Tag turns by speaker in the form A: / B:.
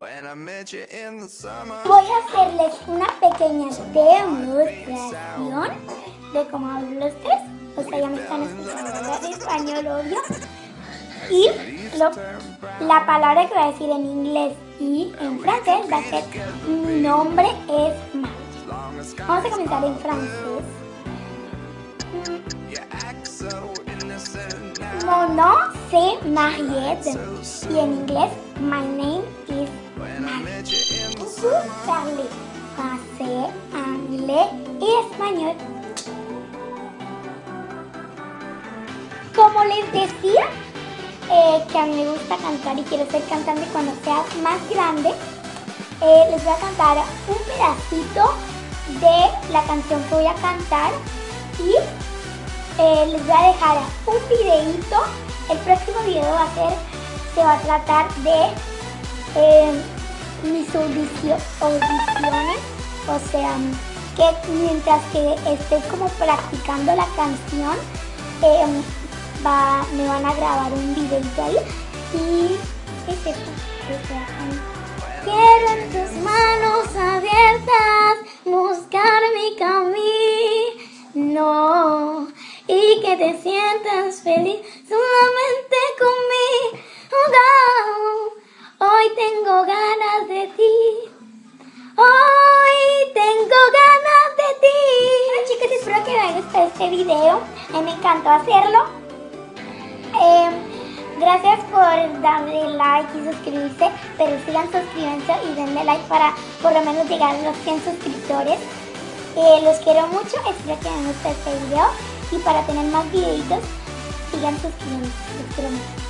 A: Voy a hacerles una pequeña demostración de cómo hablo los tres. O sea, ya me están escuchando hablar español, obvio. Y la palabra que voy a decir en inglés y en francés va a ser: mi nombre es Marie. Vamos a comenzar en francés. Mon nom c'est Mariette. Y en inglés, my name is Marie. Vous parlez français, anglais y español. Como les decía, que a mí me gusta cantar y quiero ser cantante cuando sea más grande, les voy a cantar un pedacito de la canción que voy a cantar y les voy a dejar un videito. El próximo video se va a tratar de mis audiciones, o sea, que mientras que esté como practicando la canción, me van a grabar un videito ahí y es esto. Quiero en tus manos abiertas buscar mi camino y que te sientas feliz solamente conmigo. Hoy tengo ganas de ti. Hoy tengo ganas de ti. Bueno, chicos, espero que les haya gustado este video. A mí me encantó hacerlo. Gracias por darle like y suscribirse, pero sigan suscribiéndose y denle like para por lo menos llegar a los 100 suscriptores. Los quiero mucho, espero que les guste este video y para tener más videitos sigan suscribiéndose. Los quiero mucho.